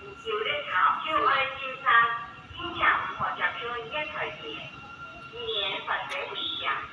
有日頭要愛先生，經常和着說一台詞，語言或者不一樣。